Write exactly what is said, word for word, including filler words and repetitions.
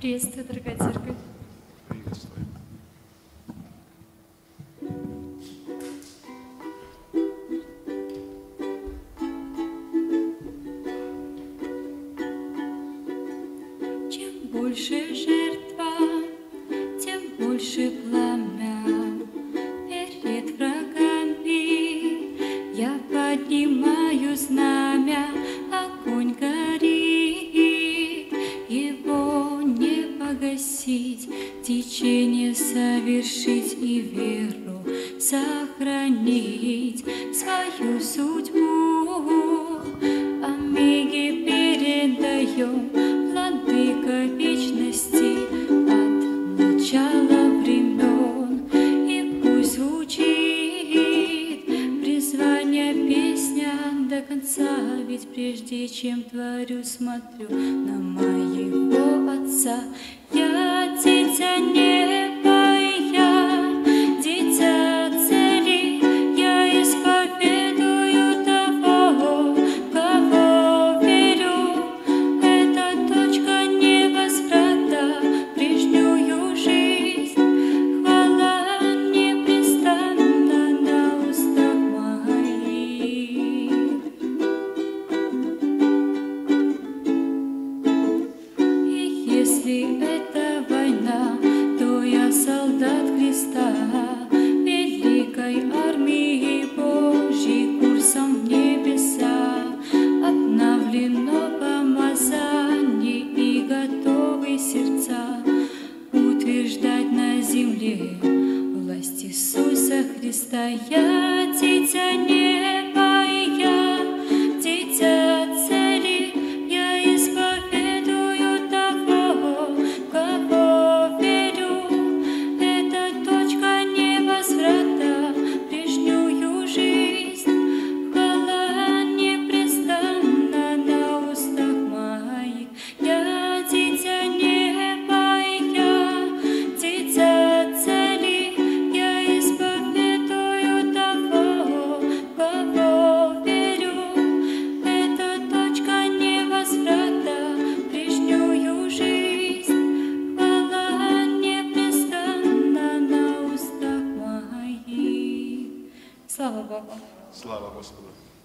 Приветствую, дорогая церковь. Приветствуем. Чем больше жертва, тем больше пламя. Перед врагами я поднимаю знамя, огонь горит, его не погасить, течение совершить и веру сохранить, свою судьбу Омеге передаем, владыка вечности от начала времен. И пусть звучит призвание песня до конца, ведь прежде чем творю, смотрю на моего Отца. Я дитя неба, и я дитя цели, я исповедую того, кого верю. Это точка невозврата, прежнюю жизнь, хвала непрестанна на устах моих. И если это война, то я солдат Христа, великой армии Божьей, курсом в небеса. Обновлено помазание и готовы сердца утверждать на земле власть Иисуса Христа. Я дитя неба, и я дитя цели, я исповедую того, кого верю. Это точка невозврата, прежнюю жизнь, хвала непрестанна на устах моих. Я дитя неба, и я дитя цели, я исповедую того, кого верю. Это точка невозврата, прежнюю жизнь, хвала непрестанна на устах моих. Слава Богу! Слава Господу.